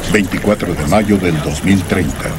24 de mayo del 2030.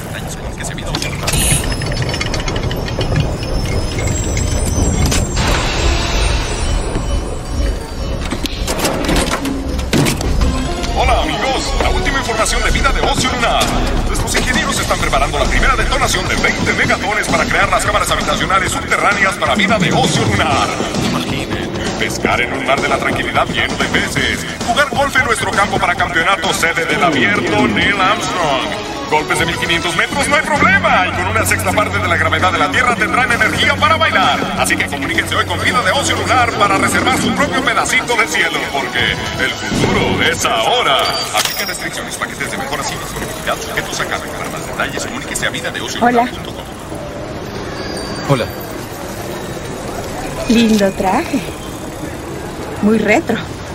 Hola amigos, la última información de vida de ocio lunar. Nuestros ingenieros están preparando la primera detonación de 20 megatones para crear las cámaras habitacionales subterráneas para vida de ocio lunar. Imaginen, pescar en un mar de la tranquilidad lleno de peces, jugar golf en nuestro campo para campeonato sede del abierto Neil Armstrong. Golpes de 1500 metros no hay problema, y con una sexta parte de la gravedad de la Tierra tendrán energía para bailar. Así que comuníquense hoy con Vida de Ocio Lunar para reservar su propio pedacito del cielo, porque el futuro es ahora. Aplica restricciones, paquetes de mejoras y disponibilidad sujetos a cargo. Para más detalles, comuníquese a vidadeociolunar.com. Hola. Lindo traje. Muy retro.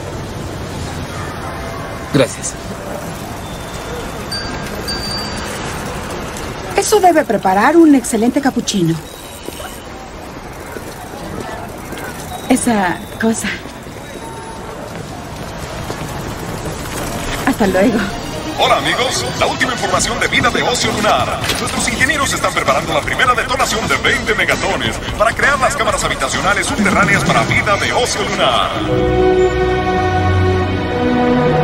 Gracias. Eso debe preparar un excelente capuchino. Esa cosa. Hasta luego. Hola amigos, la última información de vida de ocio lunar. Nuestros ingenieros están preparando la primera detonación de 20 megatones para crear las cámaras habitacionales subterráneas para vida de ocio lunar.